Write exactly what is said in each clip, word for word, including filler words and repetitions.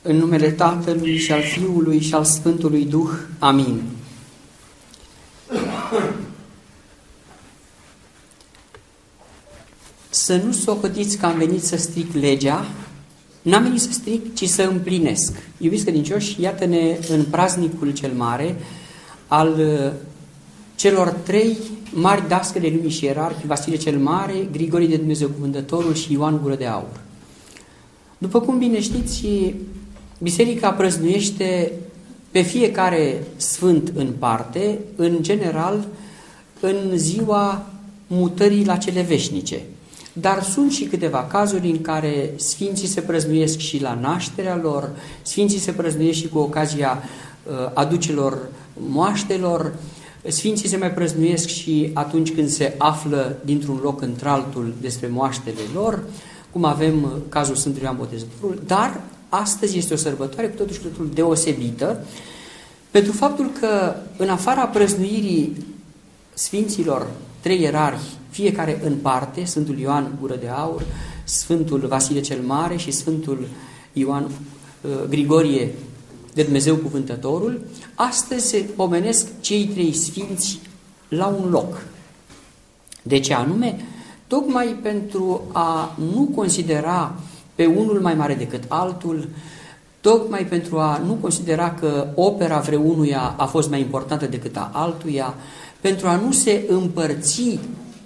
În numele Tatălui și al Fiului și al Sfântului Duh. Amin. Să nu socotiți că am venit să stric legea, n-am venit să stric, ci să împlinesc. Iubiți credincioși, iată-ne în praznicul cel mare al celor trei mari dascăli de lumii și ierarhi, Vasile cel Mare, Grigorie de Dumnezeu Cuvântătorul și Ioan Gură de Aur. După cum bine știți, Biserica prăznuiește pe fiecare sfânt în parte, în general, în ziua mutării la cele veșnice. Dar sunt și câteva cazuri în care sfinții se prăznuiesc și la nașterea lor, sfinții se prăznuiesc și cu ocazia uh, aducelor moaștelor, sfinții se mai prăznuiesc și atunci când se află dintr-un loc într-altul despre moaștele lor, cum avem cazul Sfântului Ioan Botezătorul, dar astăzi este o sărbătoare cu totuși cu totul deosebită, pentru faptul că în afara prăznuirii sfinților trei ierarhi, fiecare în parte, Sfântul Ioan Gură de Aur, Sfântul Vasile cel Mare și Sfântul Ioan uh, Grigorie de Dumnezeu Cuvântătorul, astăzi se pomenesc cei trei sfinți la un loc. De ce anume? Tocmai pentru a nu considera pe unul mai mare decât altul, tocmai pentru a nu considera că opera vreunuia a fost mai importantă decât a altuia, pentru a nu se împărți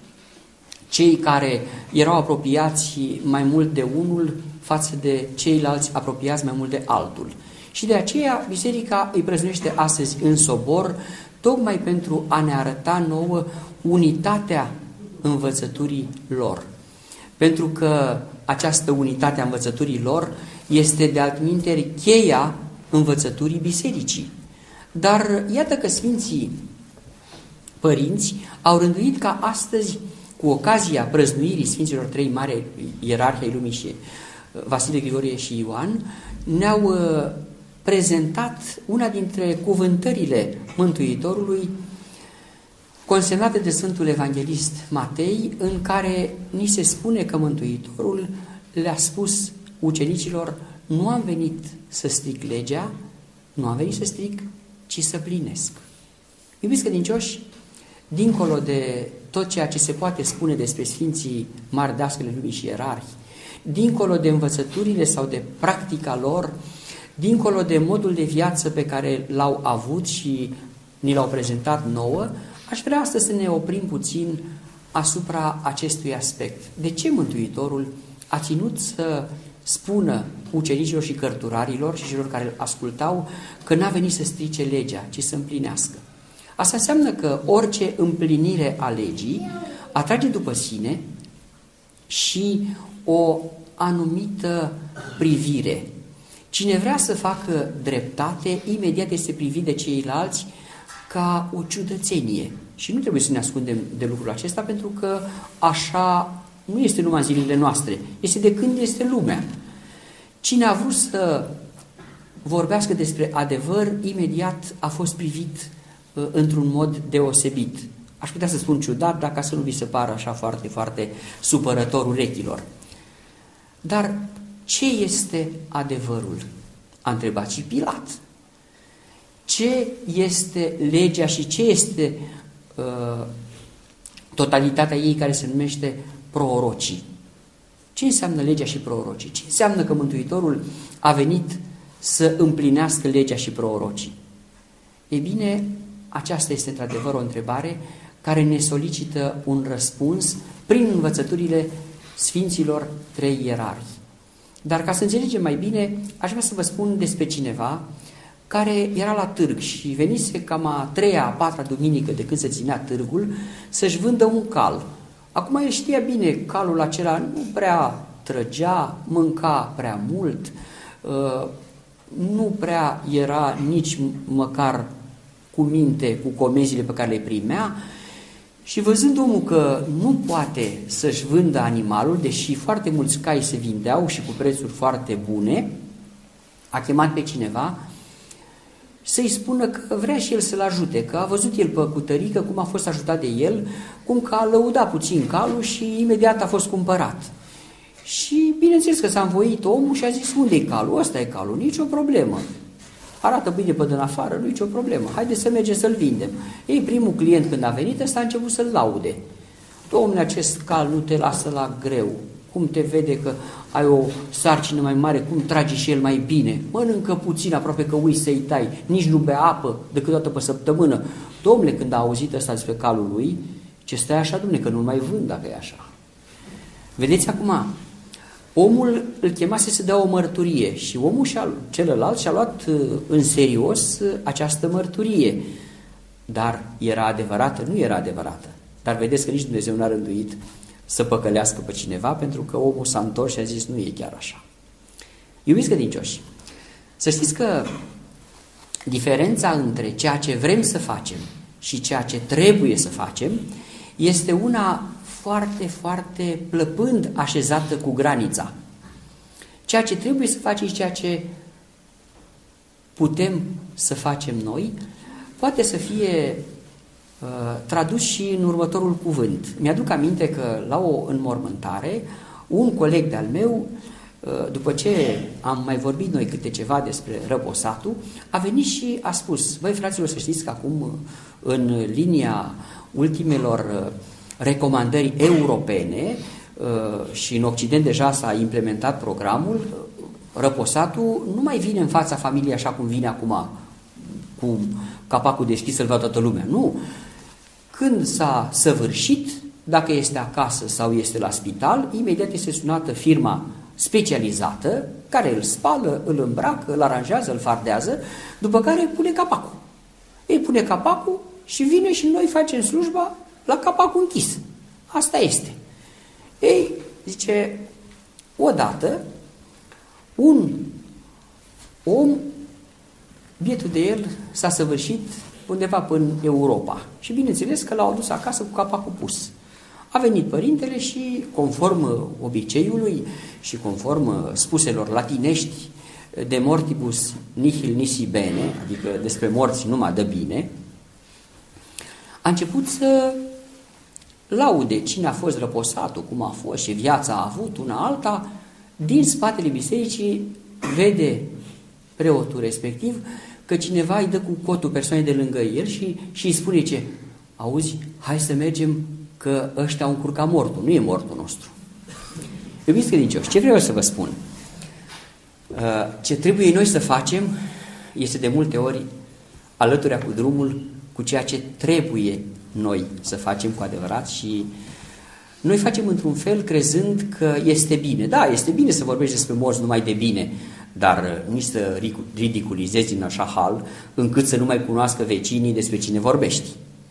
cei care erau apropiați mai mult de unul față de ceilalți apropiați mai mult de altul. Și de aceea Biserica îi prăznuiește astăzi în sobor, tocmai pentru a ne arăta nouă unitatea învățăturii lor. Pentru că această unitate a învățăturii lor este de altminteri cheia învățăturii bisericii. Dar iată că Sfinții Părinți au rânduit ca astăzi, cu ocazia prăznuirii Sfinților trei mari ierarhi ai lumii și Vasile, Grigorie și Ioan, ne-au prezentat una dintre cuvântările Mântuitorului consemnate de Sfântul Evanghelist Matei, în care ni se spune că Mântuitorul le-a spus ucenicilor: nu am venit să stric legea, nu am venit să stric, ci să plinesc. Iubiți credincioși, dincolo de tot ceea ce se poate spune despre Sfinții mari dascăli lumii și ierarhi, dincolo de învățăturile sau de practica lor, dincolo de modul de viață pe care l-au avut și ni l-au prezentat nouă, aș vrea astăzi să ne oprim puțin asupra acestui aspect. De ce Mântuitorul a ținut să spună ucenicilor și cărturarilor și celor care îl ascultau că n-a venit să strice legea, ci să împlinească? Asta înseamnă că orice împlinire a legii atrage după sine și o anumită privire. Cine vrea să facă dreptate, imediat este privit de ceilalți ca o ciudățenie. Și nu trebuie să ne ascundem de lucrul acesta, pentru că așa nu este numai în zilele noastre, este de când este lumea. Cine a vrut să vorbească despre adevăr, imediat a fost privit uh, într-un mod deosebit. Aș putea să spun ciudat, dar ca să nu vi se pară așa foarte, foarte supărător urechilor. Dar ce este adevărul? A întrebat și Pilat. Ce este legea și ce este uh, totalitatea ei, care se numește prorocii? Ce înseamnă legea și prorocii? Ce înseamnă că Mântuitorul a venit să împlinească legea și prorocii? E bine, aceasta este într-adevăr o întrebare care ne solicită un răspuns prin învățăturile Sfinților trei ierarhi. Dar ca să înțelegem mai bine, aș vrea să vă spun despre cineva care era la târg și venise cam a treia, a patra duminică de când se ținea târgul să-și vândă un cal. Acum el știa bine, calul acela nu prea trăgea, mânca prea mult, nu prea era nici măcar cu minte cu comenzile pe care le primea. Și văzând omul că nu poate să-și vândă animalul, deși foarte mulți cai se vindeau și cu prețuri foarte bune, a chemat pe cineva să-i spună că vrea și el să-l ajute, că a văzut el pe cutărică cum a fost ajutat de el, cum că a lăudat puțin calul și imediat a fost cumpărat. Și bineînțeles că s-a învoit omul și a zis, unde e calul? Ăsta e calul, nicio problemă. Arată bine pe din afară, nu nicio problemă. Haideți să mergem să-l vindem. Ei, primul client când a venit, ăsta a început să-l laude. Dom'le, acest cal nu te lasă la greu. Cum te vede că ai o sarcină mai mare, cum tragi și el mai bine. Mănâncă puțin, aproape că uiți să-i tai. Nici nu bea apă decât o dată pe săptămână. Dom'le, când a auzit ăsta despre calul lui, ce stai așa, dom'le, că nu mai vând dacă e așa. Vedeți acum, omul îl chemase să dea o mărturie și omul și celălalt și-a luat în serios această mărturie. Dar era adevărată? Nu era adevărată. Dar vedeți că nici Dumnezeu n-a rânduit să păcălească pe cineva, pentru că omul s-a întors și a zis, nu e chiar așa. Iubiți credincioși, să știți că diferența între ceea ce vrem să facem și ceea ce trebuie să facem este una foarte, foarte plăpând așezată cu granița. Ceea ce trebuie să facem și ceea ce putem să facem noi poate să fie uh, tradus și în următorul cuvânt. Mi-aduc aminte că la o înmormântare, un coleg de-al meu, uh, după ce am mai vorbit noi câte ceva despre răposatul, a venit și a spus, băi fraților, să știți că acum în linia ultimelor uh, recomandări europene uh, și în Occident deja s-a implementat programul, răposatul nu mai vine în fața familiei așa cum vine acum, cu capacul deschis să-l vadă toată lumea. Nu. Când s-a săvârșit, dacă este acasă sau este la spital, imediat este sunată firma specializată care îl spală, îl îmbracă, îl aranjează, îl fardează, după care pune capacul. Ei pune capacul și vine și noi facem slujba la capacul închis. Asta este. Ei, zice, odată, un om, bietul de el, s-a săvârșit undeva până în Europa. Și bineînțeles că l-au adus acasă cu capacul pus. A venit părintele și, conform obiceiului și conform spuselor latinești, de mortibus nihil nisi bene, adică despre morți numai dă bine, a început să laude cine a fost răposatul, cum a fost și viața a avut una alta. Din spatele bisericii vede preotul respectiv că cineva îi dă cu cotul persoanei de lângă el și, și îi spune ce, auzi, hai să mergem că ăștia au încurcat mortul, nu e mortul nostru. Iubiți credincioși, ce vreau să vă spun? Ce trebuie noi să facem este de multe ori alăturea cu drumul cu ceea ce trebuie noi să facem cu adevărat și noi facem într-un fel crezând că este bine. Da, este bine să vorbești despre morți numai de bine, dar nici să ridiculizezi în așa hal încât să nu mai cunoască vecinii despre cine vorbești.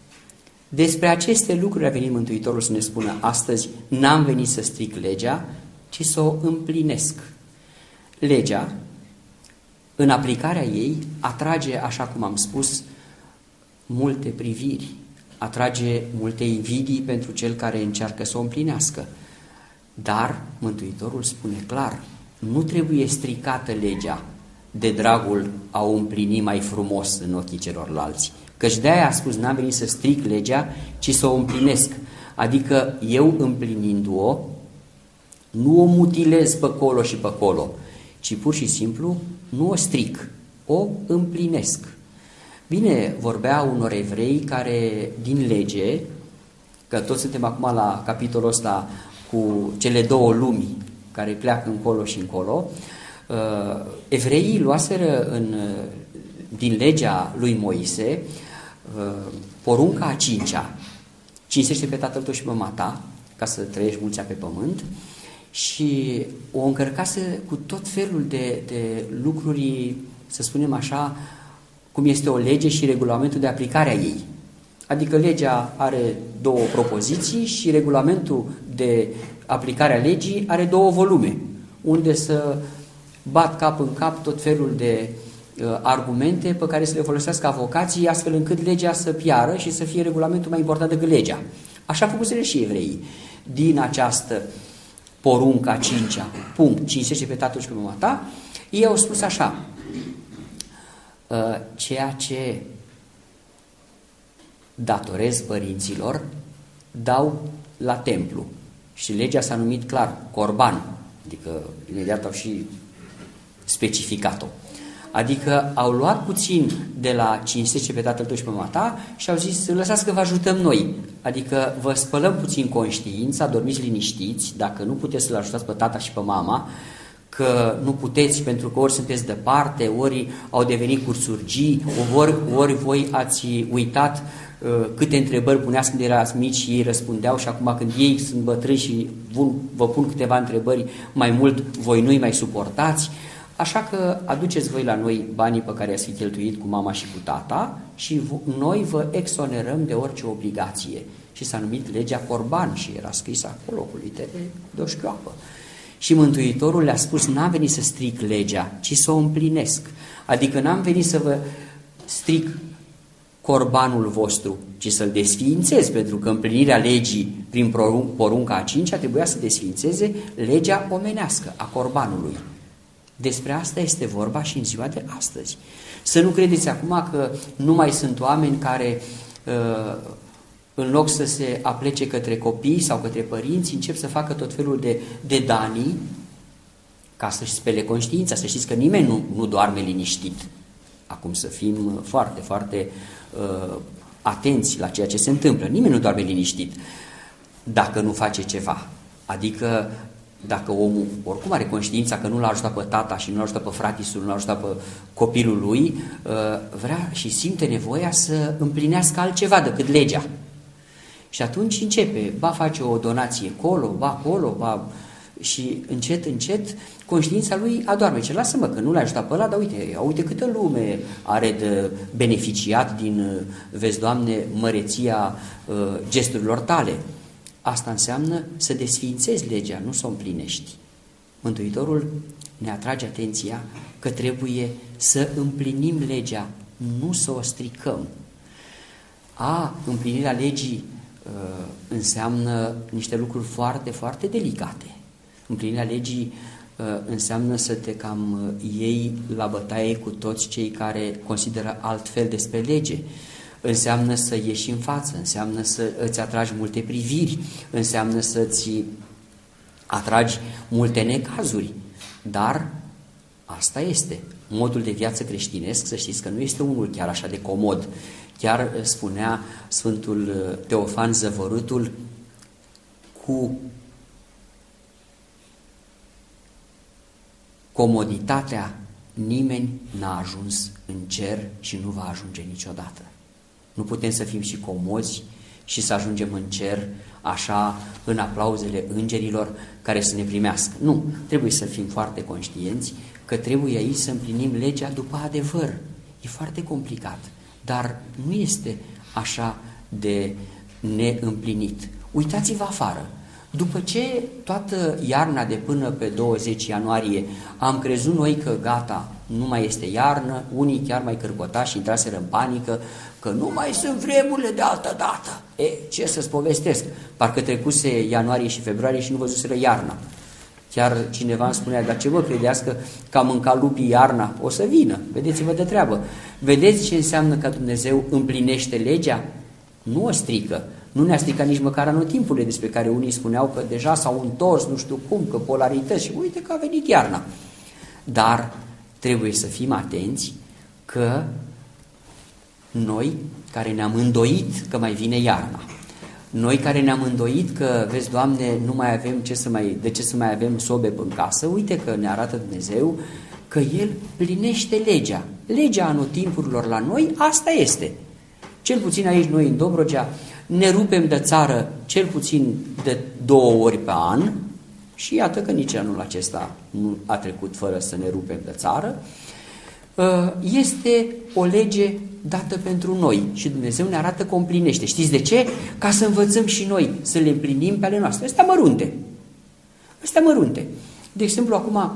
Despre aceste lucruri a venit Mântuitorul să ne spună astăzi, n-am venit să stric legea, ci să o împlinesc. Legea, în aplicarea ei, atrage, așa cum am spus, multe priviri, atrage multe invidii pentru cel care încearcă să o împlinească. Dar Mântuitorul spune clar, nu trebuie stricată legea de dragul a o împlini mai frumos în ochii celorlalți. Căci de-aia a spus, n-am venit să stric legea, ci să o împlinesc. Adică eu împlinindu-o, nu o mutilez pe colo și pe colo, ci pur și simplu nu o stric, o împlinesc. Bine, vorbea unor evrei care din lege, că toți suntem acum la capitolul ăsta cu cele două lumi care pleacă încolo și încolo, uh, evreii luaseră în, din legea lui Moise uh, porunca a cincea, cinstește pe tatăl tău și pe mama ta, ca să trăiești mulțea pe pământ, și o încărcase cu tot felul de, de lucruri, să spunem așa, cum este o lege și regulamentul de aplicare a ei. Adică legea are două propoziții și regulamentul de aplicare a legii are două volume, unde să bat cap în cap tot felul de uh, argumente pe care să le folosească avocații, astfel încât legea să piară și să fie regulamentul mai important decât legea. Așa făcuseră și evreii. Din această poruncă a cincea, punct, cinstește pe tatăl și pe mama ta, ei au spus așa, ceea ce datorez părinților, dau la templu. Și legea s-a numit clar, corban, Adică imediat au și specificat-o. Adică au luat puțin de la cinstește pe tatăl tău și pe mama ta și au zis, lăsați că vă ajutăm noi. Adică vă spălăm puțin conștiința, dormiți liniștiți, dacă nu puteți să-l ajutați pe tata și pe mama, că nu puteți pentru că ori sunteți departe, ori au devenit cursurgii, ori, ori voi ați uitat uh, câte întrebări puneați când erați mici și ei răspundeau și acum când ei sunt bătrâni și vă pun câteva întrebări mai mult, voi nu-i mai suportați. Așa că aduceți voi la noi banii pe care ați fi cheltuit cu mama și cu tata și noi vă exonerăm de orice obligație. Și s-a numit legea Corban și era scris acolo cu litere de o șchioapă. Și Mântuitorul le-a spus, n-am venit să stric legea, ci să o împlinesc. Adică n-am venit să vă stric corbanul vostru, ci să-l desființez, pentru că împlinirea legii prin porunca a cincea trebuia să desființeze legea omenească a corbanului. Despre asta este vorba și în ziua de astăzi. Să nu credeți acum că nu mai sunt oameni care, în loc să se aplece către copii sau către părinți, încep să facă tot felul de, de danii ca să-și spele conștiința. Să știți că nimeni nu, nu doarme liniștit. Acum să fim foarte, foarte uh, atenți la ceea ce se întâmplă. Nimeni nu doarme liniștit dacă nu face ceva. Adică dacă omul oricum are conștiința că nu l-a ajutat pe tata și nu l-a ajutat pe fratisul, nu l-a ajutat pe copilul lui, vrea și simte nevoia să împlinească altceva decât legea. Și atunci începe, ba face o donație acolo, ba acolo, ba... și încet, încet, conștiința lui adorme. Ce lasă-mă că nu l-a ajutat pe ăla, dar uite, uite câtă lume are de beneficiat din, vezi, Doamne, măreția gesturilor tale. Asta înseamnă să desființezi legea, nu să o împlinești. Mântuitorul ne atrage atenția că trebuie să împlinim legea, nu să o stricăm. A, împlinirea legii uh, înseamnă niște lucruri foarte, foarte delicate. Împlinirea legii uh, înseamnă să te cam uh, iei la bătaie cu toți cei care consideră altfel despre lege. Înseamnă să ieși în față, înseamnă să îți atragi multe priviri, înseamnă să-ți atragi multe necazuri. Dar asta este. Modul de viață creștinesc, să știți că nu este unul chiar așa de comod. Chiar spunea Sfântul Teofan Zăvărutul, cu comoditatea nimeni n-a ajuns în cer și nu va ajunge niciodată. Nu putem să fim și comozi și să ajungem în cer așa în aplauzele îngerilor care să ne primească. Nu, trebuie să fim foarte conștienți că trebuie aici să împlinim legea după adevăr. E foarte complicat, dar nu este așa de neîmplinit. Uitați-vă afară. După ce toată iarna de până pe douăzeci ianuarie am crezut noi că gata, nu mai este iarnă, unii chiar mai cârcotași și intraseră în panică că nu mai sunt vremurile de altă dată. E, ce să-ți povestesc? Parcă trecuse ianuarie și februarie și nu văzuseră iarna. Chiar cineva îmi spunea, dar ce vă credească că am mâncat lupii iarna? O să vină, vedeți-vă de treabă. Vedeți ce înseamnă că Dumnezeu împlinește legea? Nu o strică. Nu ne-a stricat nici măcar anotimpurile despre care unii spuneau că deja s-au întors, nu știu cum, că polarități și uite că a venit iarna. Dar trebuie să fim atenți că noi care ne-am îndoit că mai vine iarna, noi care ne-am îndoit că, vezi, Doamne, nu mai avem ce să mai, de ce să mai avem sobe în casă, uite că ne arată Dumnezeu că El plinește legea. Legea anotimpurilor la noi, asta este. Cel puțin aici noi în Dobrogea ne rupem de țară cel puțin de două ori pe an și iată că nici anul acesta nu a trecut fără să ne rupem de țară. Este o lege dată pentru noi și Dumnezeu ne arată că o împlinește. Știți de ce? Ca să învățăm și noi să le împlinim pe ale noastre. Astea mărunte. Astea mărunte. De exemplu, acum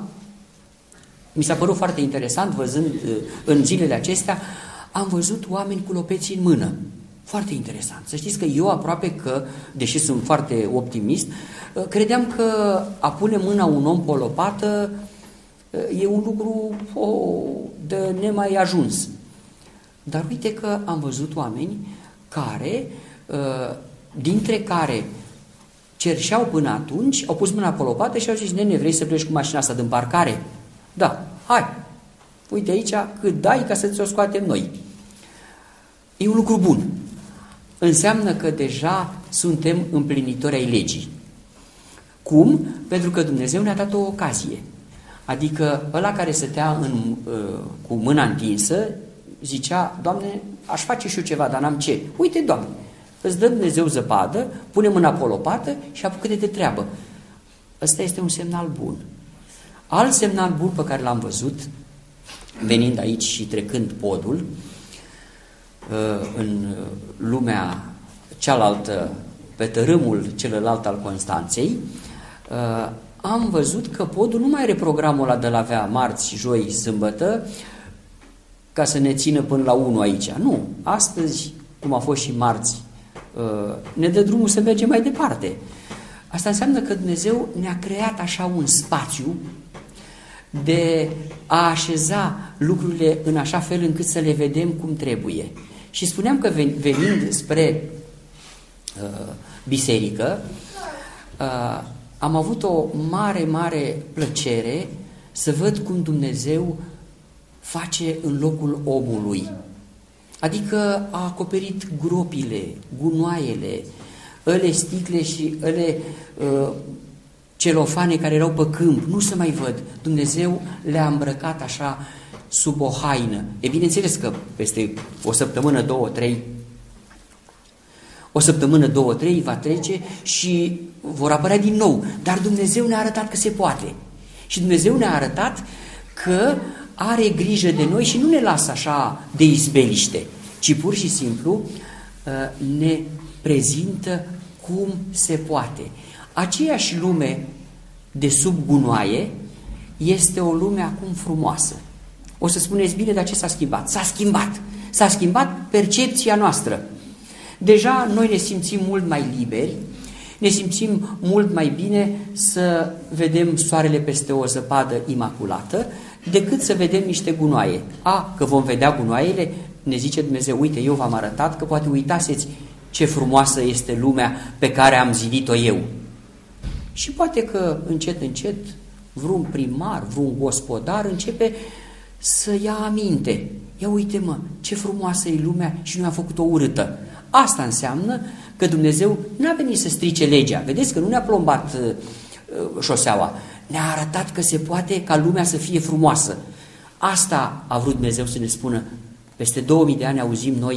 mi s-a părut foarte interesant văzând în zilele acestea, am văzut oameni cu lopeții în mână. Foarte interesant. Să știți că eu aproape că, deși sunt foarte optimist, credeam că a pune mâna un om pe o lopată e un lucru o, de nemai ajuns. Dar uite că am văzut oameni care, dintre care cerșeau până atunci, au pus mâna pe lopată și au zis, nene, vrei să pleci cu mașina asta din parcare? Da, hai, uite aici cât dai ca să ți-o scoatem noi. E un lucru bun. Înseamnă că deja suntem împlinitori ai legii. Cum? Pentru că Dumnezeu ne-a dat o ocazie. Adică ăla care stătea în, uh, cu mâna întinsă zicea, Doamne, aș face și eu ceva, dar n-am ce. Uite, Doamne, îți dă Dumnezeu zăpadă, pune mâna pe o lopată și apucă-te de treabă. Ăsta este un semnal bun. Alt semnal bun pe care l-am văzut, venind aici și trecând podul, în lumea cealaltă, pe tărâmul celălalt al Constanței, am văzut că podul nu mai are programul ăla de la avea marți, joi, sâmbătă, ca să ne țină până la unu aici. Nu, astăzi, cum a fost și marți, ne dă drumul să mergem mai departe. Asta înseamnă că Dumnezeu ne-a creat așa un spațiu de a așeza lucrurile în așa fel încât să le vedem cum trebuie. Și spuneam că venind spre uh, biserică, uh, am avut o mare, mare plăcere să văd cum Dumnezeu face în locul omului. Adică a acoperit gropile, gunoaiele, ăle sticle și ăle uh, celofane care erau pe câmp, nu se mai văd. Dumnezeu le-a îmbrăcat așa sub o haină. E bineînțeles că peste o săptămână, două, trei, o săptămână, două, trei va trece și vor apărea din nou. Dar Dumnezeu ne-a arătat că se poate. Și Dumnezeu ne-a arătat că are grijă de noi și nu ne lasă așa de izbeliște, ci pur și simplu ne prezintă cum se poate. Aceeași lume de sub gunoaie este o lume acum frumoasă. O să spuneți, bine, dar ce s-a schimbat? S-a schimbat. S-a schimbat percepția noastră. Deja noi ne simțim mult mai liberi, ne simțim mult mai bine să vedem soarele peste o zăpadă imaculată, decât să vedem niște gunoaie. A, că vom vedea gunoaiele, ne zice Dumnezeu, uite, eu v-am arătat că poate uitaseți ce frumoasă este lumea pe care am zidit-o eu. Și poate că încet, încet, vreun primar, vreun gospodar începe să ia aminte. Ia uite mă, ce frumoasă e lumea și nu a făcut-o urâtă. Asta înseamnă că Dumnezeu n-a venit să strice legea. Vedeți că nu ne-a plombat uh, șoseaua. Ne-a arătat că se poate ca lumea să fie frumoasă. Asta a vrut Dumnezeu să ne spună. Peste două mii de ani auzim noi,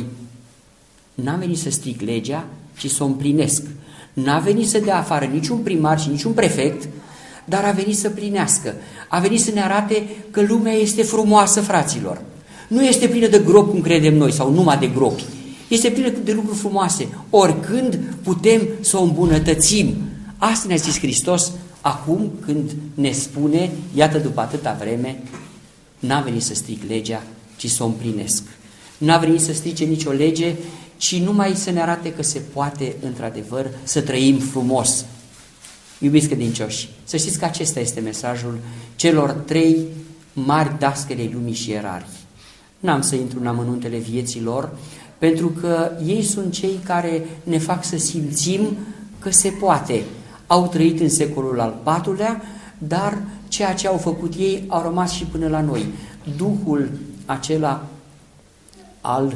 n-am venit să stric legea, ci să o împlinesc. N-a venit să dea afară niciun primar și niciun prefect, dar a venit să plinească. A venit să ne arate că lumea este frumoasă, fraților. Nu este plină de gropi, cum credem noi, sau numai de gropi. Este plină de lucruri frumoase. Oricând putem să o îmbunătățim. Asta ne-a zis Hristos acum când ne spune, iată după atâta vreme, n-a venit să stric legea, ci să o împlinesc. N-a venit să strice nicio lege, ci numai să ne arate că se poate, într-adevăr, să trăim frumos. Iubiți credincioși, să știți că acesta este mesajul celor trei mari dascăli lumii și ierarhi. N-am să intru în amănuntele vieții lor, pentru că ei sunt cei care ne fac să simțim că se poate. Au trăit în secolul al patrulea, dar ceea ce au făcut ei au rămas și până la noi. Duhul acela al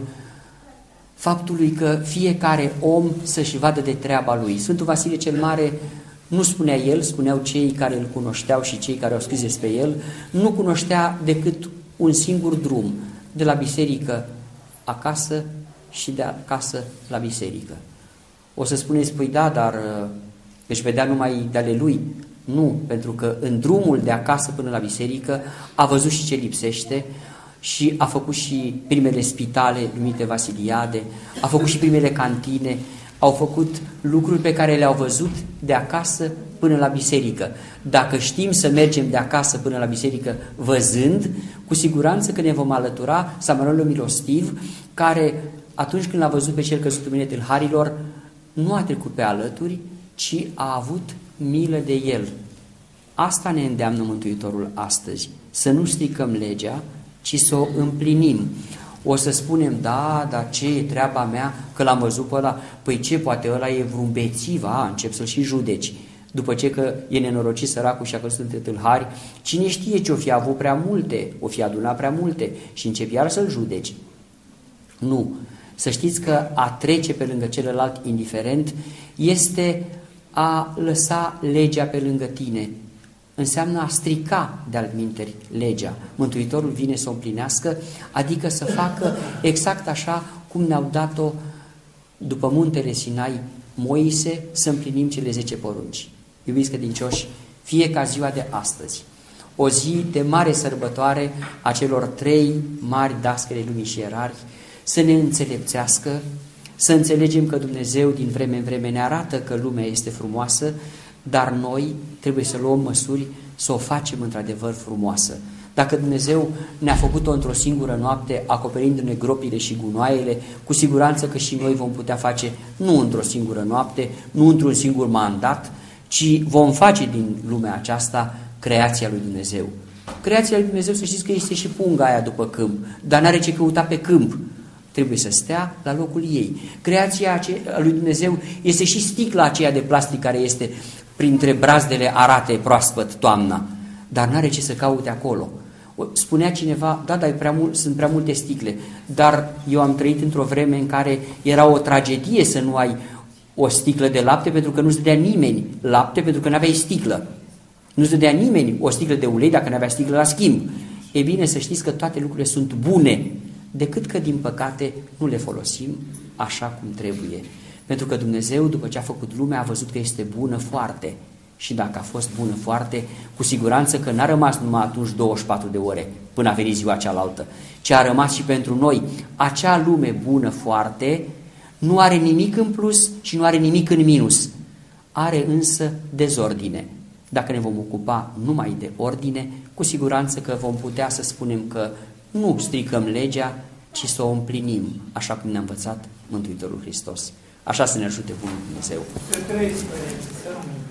faptului că fiecare om să-și vadă de treaba lui. Sfântul Vasile cel Mare nu spunea el, spuneau cei care îl cunoșteau și cei care au scris despre el, nu cunoștea decât un singur drum, de la biserică acasă și de acasă la biserică. O să spuneți, păi da, dar își vedea numai de ale lui. Nu, pentru că în drumul de acasă până la biserică a văzut și ce lipsește și a făcut și primele spitale numite Vasiliade, a făcut și primele cantine, au făcut lucruri pe care le-au văzut de acasă până la biserică. Dacă știm să mergem de acasă până la biserică văzând, cu siguranță că ne vom alătura Samarolul Milostiv, care atunci când l-a văzut pe cel căzut în mâinile tâlharilor, nu a trecut pe alături, ci a avut milă de el. Asta ne îndeamnă Mântuitorul astăzi, să nu stricăm legea, ci să o împlinim. O să spunem, da, dar ce e treaba mea, că l-am văzut pe ăla? Păi ce, poate ăla e vreun bețiv, a, încep să-l și judeci. După ce că e nenorocit săracul și a căzut între tâlhari, cine știe ce o fi avut prea multe, o fi adunat prea multe și începi iar să-l judeci. Nu. Să știți că a trece pe lângă celălalt indiferent este a lăsa legea pe lângă tine. Înseamnă a strica de-al minteri legea. Mântuitorul vine să o împlinească, adică să facă exact așa cum ne-au dat-o după muntele Sinai Moise, să împlinim cele zece porunci. Iubiți credincioși, fie ca ziua de astăzi, o zi de mare sărbătoare a celor trei mari dascăle lumii și ierarhi, să ne înțelepțească, să înțelegem că Dumnezeu din vreme în vreme ne arată că lumea este frumoasă, dar noi trebuie să luăm măsuri să o facem într-adevăr frumoasă. Dacă Dumnezeu ne-a făcut-o într-o singură noapte, acoperindu-ne gropile și gunoaiele, cu siguranță că și noi vom putea face nu într-o singură noapte, nu într-un singur mandat, ci vom face din lumea aceasta creația lui Dumnezeu. Creația lui Dumnezeu, să știți că este și punga aia după câmp, dar n-are ce căuta pe câmp. Trebuie să stea la locul ei. Creația lui Dumnezeu este și sticla aceea de plastic care este printre brazdele arate proaspăt toamna, dar n-are ce să caute acolo. Spunea cineva, da, dar prea mult, sunt prea multe sticle, dar eu am trăit într-o vreme în care era o tragedie să nu ai o sticlă de lapte, pentru că nu-ți dădea nimeni lapte, pentru că nu aveai sticlă. Nu-ți dădea nimeni o sticlă de ulei dacă nu avea sticlă la schimb. E bine să știți că toate lucrurile sunt bune, decât că, din păcate, nu le folosim așa cum trebuie. Pentru că Dumnezeu, după ce a făcut lumea, a văzut că este bună foarte. Și dacă a fost bună foarte, cu siguranță că n-a rămas numai atunci douăzeci și patru de ore până a venit ziua cealaltă, ci a rămas și pentru noi. Acea lume bună foarte nu are nimic în plus și nu are nimic în minus. Are însă dezordine. Dacă ne vom ocupa numai de ordine, cu siguranță că vom putea să spunem că nu stricăm legea, ci să o împlinim, așa cum ne-a învățat Mântuitorul Hristos. Așa să ne ajute Bunul Dumnezeu.